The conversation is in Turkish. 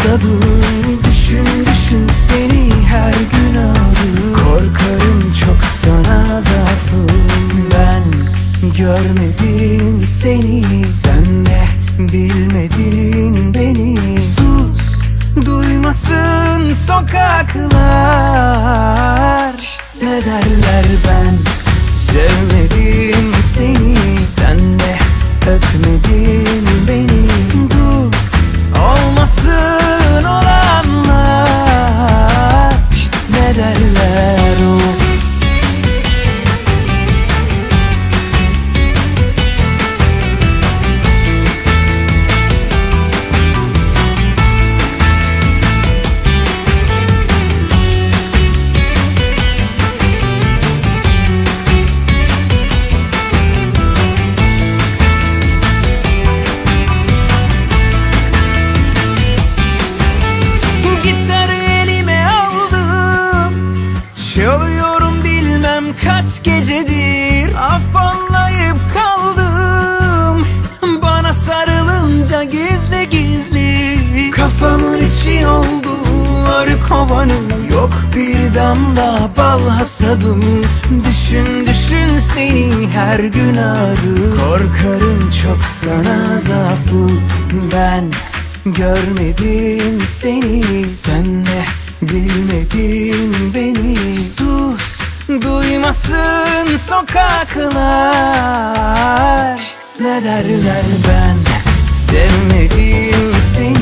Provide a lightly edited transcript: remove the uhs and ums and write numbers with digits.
hasadım. Düşün düşün seni her gün ağrım. Korkarım çok sana zaafım. Ben görmedim seni, sen de bilmedin beni. Sus, duymasın sokaklar. Ne derler ben sevmedim seni, sen de öpmedin beni. Dur, olmasın olanlar. Ne derler o? Çalıyorum bilmem kaç gecedir, afallayıp kaldım. Bana sarılınca gizli gizli kafamın içi oldu arı kovanım. Yok bir damla bal hasadım. Düşün düşün seni her gün ağrım. Korkarım çok sana zaafım. Ben görmedim seni, sen de bilmedin beni. Sus, duymasın sokaklar. Ne derler ben sevmedim seni.